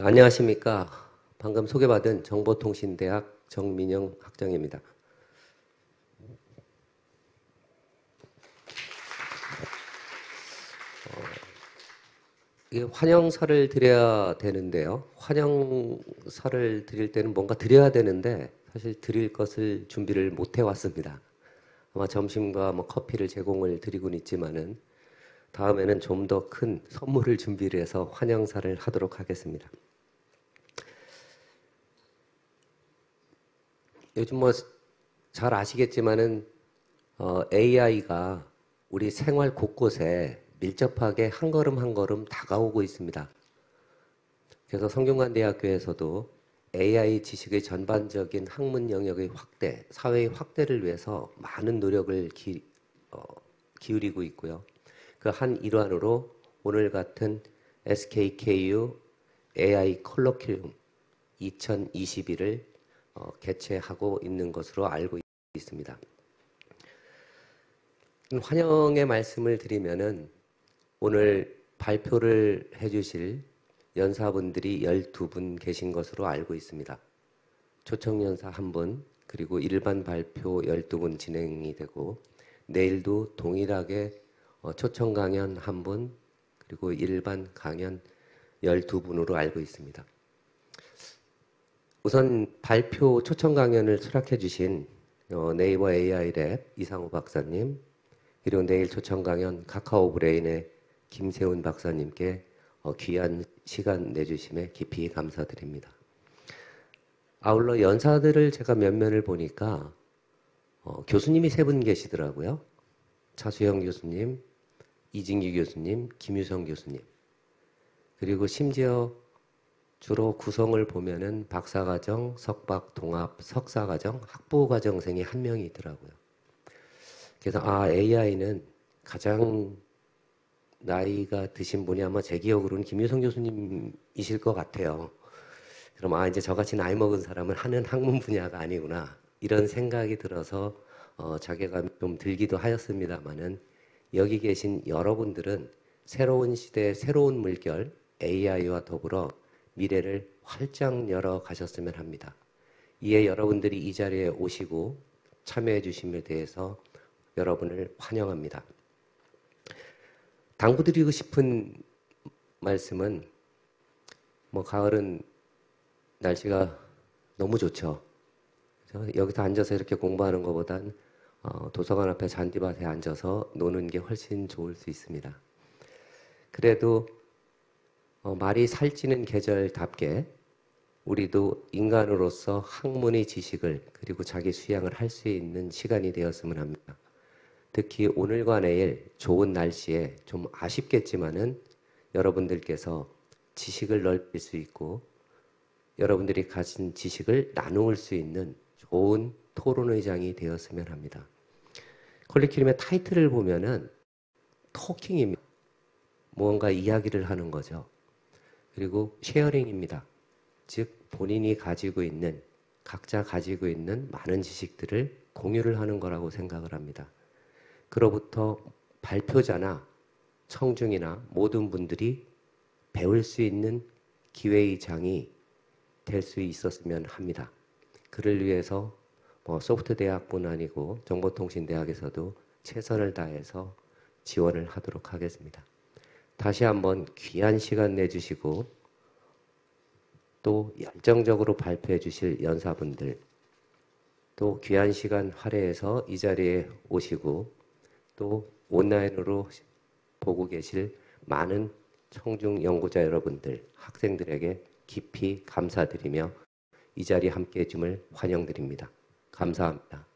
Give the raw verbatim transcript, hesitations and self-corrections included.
안녕하십니까. 방금 소개받은 정보통신대학 정민영 학장입니다. 어, 이게 환영사를 드려야 되는데요. 환영사를 드릴 때는 뭔가 드려야 되는데 사실 드릴 것을 준비를 못 해왔습니다. 아마 점심과 뭐 커피를 제공을 드리곤 있지만은 다음에는 좀 더 큰 선물을 준비를 해서 환영사를 하도록 하겠습니다. 요즘 뭐 잘 아시겠지만은 어, 에이아이가 우리 생활 곳곳에 밀접하게 한 걸음 한 걸음 다가오고 있습니다. 그래서 성균관대학교에서도 에이아이 지식의 전반적인 학문 영역의 확대, 사회의 확대를 위해서 많은 노력을 기, 어, 기울이고 있고요. 그 한 일환으로 오늘 같은 에스케이케이유 에이아이 컬로키움 이천이십일을 어, 개최하고 있는 것으로 알고 있습니다. 환영의 말씀을 드리면은 오늘 발표를 해주실 연사분들이 열두 분 계신 것으로 알고 있습니다. 초청연사 한 분, 그리고 일반 발표 열두 분 진행이 되고 내일도 동일하게 어, 초청 강연 한 분, 그리고 일반 강연 열두 분으로 알고 있습니다. 우선 발표 초청 강연을 수락해 주신 어, 네이버 에이아이 랩 이상우 박사님, 그리고 내일 초청 강연 카카오 브레인의 김세훈 박사님께 어, 귀한 시간 내주심에 깊이 감사드립니다. 아울러 연사들을 제가 몇 면을 보니까 어, 교수님이 세 분 계시더라고요. 차수영 교수님, 이진규 교수님, 김유성 교수님. 그리고 심지어 주로 구성을 보면은 박사과정, 석박, 동합, 석사과정, 학부과정생이 한 명이 있더라고요. 그래서 아, 에이아이는 가장 나이가 드신 분이 아마 제 기억으로는 김유성 교수님이실 것 같아요. 그럼 아, 이제 저같이 나이 먹은 사람은 하는 학문 분야가 아니구나. 이런 생각이 들어서 어, 자괴감이 좀 들기도 하였습니다만은 여기 계신 여러분들은 새로운 시대의 새로운 물결 에이아이와 더불어 미래를 활짝 열어 가셨으면 합니다. 이에 여러분들이 이 자리에 오시고 참여해 주심에 대해서 여러분을 환영합니다. 당부드리고 싶은 말씀은 뭐 가을은 날씨가 너무 좋죠. 그래서 여기서 앉아서 이렇게 공부하는 것보단 어, 도서관 앞에 잔디밭에 앉아서 노는 게 훨씬 좋을 수 있습니다. 그래도 어, 말이 살찌는 계절답게 우리도 인간으로서 학문의 지식을 그리고 자기 수양을 할 수 있는 시간이 되었으면 합니다. 특히 오늘과 내일 좋은 날씨에 좀 아쉽겠지만은 여러분들께서 지식을 넓힐 수 있고 여러분들이 가진 지식을 나눌 수 있는 좋은 토론의 장이 되었으면 합니다. 컬리큘럼의 타이틀을 보면은 토킹입니다. 무언가 이야기를 하는 거죠. 그리고 쉐어링입니다. 즉 본인이 가지고 있는 각자 가지고 있는 많은 지식들을 공유를 하는 거라고 생각을 합니다. 그로부터 발표자나 청중이나 모든 분들이 배울 수 있는 기회의 장이 될 수 있었으면 합니다. 그를 위해서 뭐 소프트 대학뿐 아니고 정보통신대학에서도 최선을 다해서 지원을 하도록 하겠습니다. 다시 한번 귀한 시간 내주시고 또 열정적으로 발표해 주실 연사분들 또 귀한 시간 할애해서 이 자리에 오시고 또 온라인으로 보고 계실 많은 청중 연구자 여러분들, 학생들에게 깊이 감사드리며 이 자리에 함께해 줌을 환영드립니다. 감사합니다.